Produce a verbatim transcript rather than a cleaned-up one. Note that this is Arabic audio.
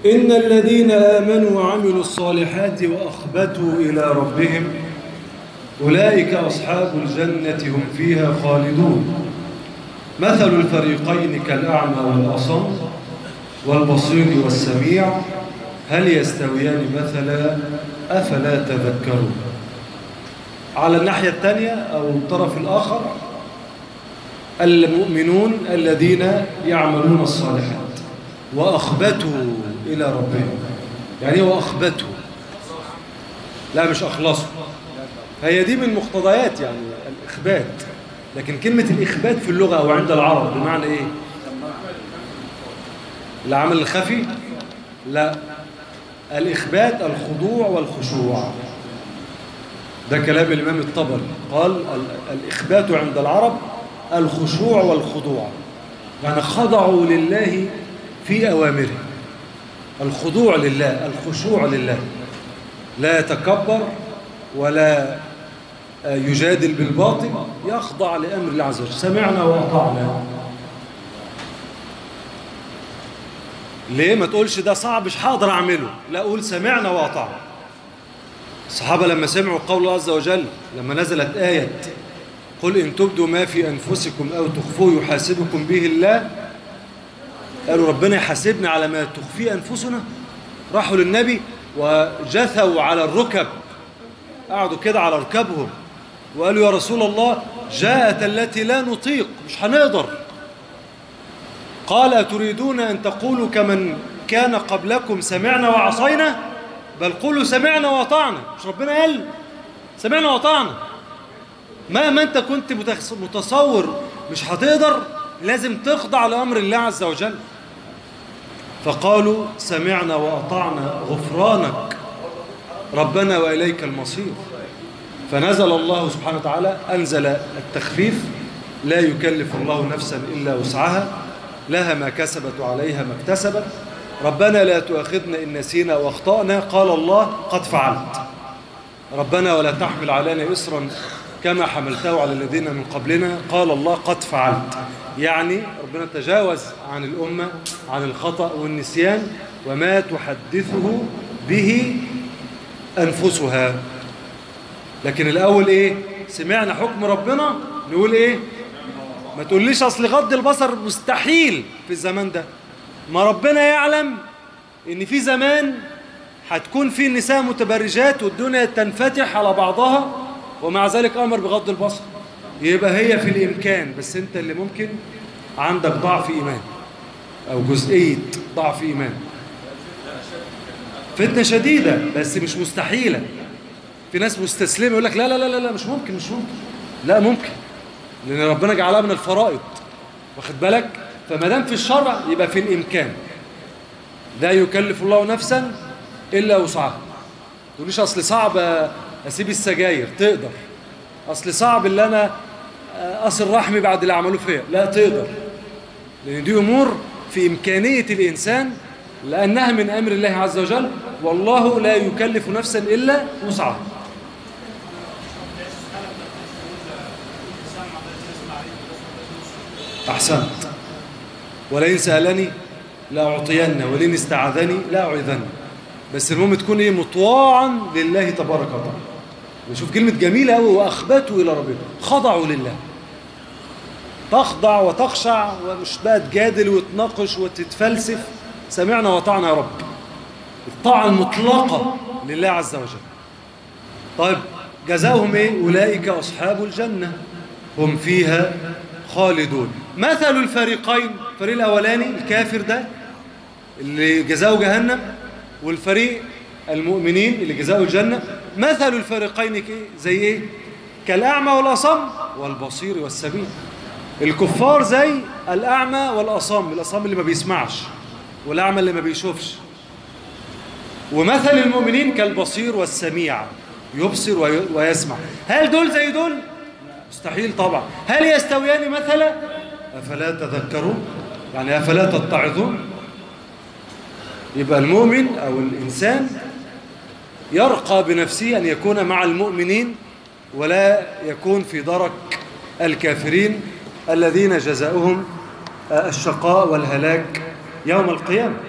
إن الذين آمنوا وعملوا الصالحات وأخبتوا إلى ربهم أولئك أصحاب الجنة هم فيها خالدون. مثل الفريقين كالأعمى والأصم والبصير والسميع هل يستويان مثلا أفلا تذكرون. على الناحية الثانية أو الطرف الآخر المؤمنون الذين يعملون الصالحات وأخبتوا إلى ربهم. يعني وأخبتوا، لا مش أخلصوا، هي دي من مقتضيات يعني الإخبات، لكن كلمة الإخبات في اللغة أو عند العرب بمعنى إيه؟ العمل الخفي؟ لا، الإخبات الخضوع والخشوع. ده كلام الإمام الطبري، قال الإخبات عند العرب الخشوع والخضوع، يعني خضعوا لله في أوامره. الخضوع لله، الخشوع لله، لا يتكبر ولا يجادل بالباطل، يخضع لأمر الله عز وجل. سمعنا وأطعنا. ليه ما تقولش ده صعب مش هقدر أعمله؟ لا، قول سمعنا وأطعنا. الصحابة لما سمعوا قول الله عز وجل، لما نزلت آية قل إن تبدوا ما في أنفسكم أو تخفوه يحاسبكم به الله، قالوا ربنا يحاسبنا على ما تخفيه أنفسنا. راحوا للنبي وجثوا على الركب، قعدوا كده على ركبهم وقالوا يا رسول الله جاءت التي لا نطيق، مش هنقدر. قال أتريدون أن تقولوا كمن كان قبلكم سمعنا وعصينا؟ بل قولوا سمعنا وأطعنا. مش ربنا قال سمعنا وأطعنا؟ مهما أنت كنت متصور مش هتقدر، لازم تخضع لأمر الله عز وجل. فقالوا سمعنا وأطعنا غفرانك ربنا وإليك المصير. فنزل الله سبحانه وتعالى، أنزل التخفيف، لا يكلف الله نفسا إلا وسعها، لها ما كسبت وعليها ما اكتسبت. ربنا لا تؤاخذنا إن نسينا وأخطأنا، قال الله قد فعلت. ربنا ولا تحمل علينا إصرا كما حملته على الذين من قبلنا، قال الله قد فعلت. يعني ربنا تجاوز عن الأمة عن الخطأ والنسيان وما تحدثه به أنفسها. لكن الأول إيه؟ سمعنا حكم ربنا نقول إيه؟ ما تقوليش أصل غض البصر مستحيل في الزمان ده. ما ربنا يعلم إن في زمان هتكون فيه النساء متبرجات والدنيا تنفتح على بعضها، ومع ذلك أمر بغض البصر. يبقى هي في الإمكان، بس أنت اللي ممكن عندك ضعف إيمان أو جزئية ضعف إيمان. فتنة شديدة بس مش مستحيلة. في ناس مستسلمة يقول لك لا لا لا لا مش ممكن مش ممكن. لا ممكن، لأن ربنا جعلها من الفرائض، واخد بالك؟ فما دام في الشرع يبقى في الإمكان. لا يكلف الله نفسا إلا وسعها. ما تقوليش أصل صعب أسيب السجاير، تقدر. أصل صعب اللي أنا أصل رحمي بعد اللي عملوه فيها، لا تقدر، لأن دي أمور في إمكانية الإنسان لأنها من أمر الله عز وجل، والله لا يكلف نفسا إلا وسعها. أحسنت. ولئن سألني لأعطين ولئن استعاذني لأعيذن. بس المهم تكون إيه؟ مطواعا لله تبارك وتعالى. نشوف كلمة جميلة قوي، وأخبتوا إلى ربهم، خضعوا لله. تخضع وتخشع، ومش بقى تجادل وتناقش وتتفلسف. سمعنا وطعنا يا رب، الطاعة المطلقة لله عز وجل. طيب جزاؤهم إيه؟ أولئك أصحاب الجنة هم فيها خالدون. مثل الفريقين، الفريق الأولاني الكافر ده اللي جزاؤه جهنم، والفريق المؤمنين اللي جزاؤه الجنة. مثل الفريقين زي إيه؟ كالأعمى والأصم والبصير والسميع. الكفار زي الأعمى والأصم، الأصم اللي ما بيسمعش والأعمى اللي ما بيشوفش. ومثل المؤمنين كالبصير والسميع، يبصر ويسمع. هل دول زي دول؟ مستحيل طبعا. هل يستويان مثلا؟ أفلا تذكرون، يعني أفلا تتعظون. يبقى المؤمن أو الإنسان يرقى بنفسه أن يكون مع المؤمنين ولا يكون في درك الكافرين الذين جزاؤهم الشقاء والهلاك يوم القيامة.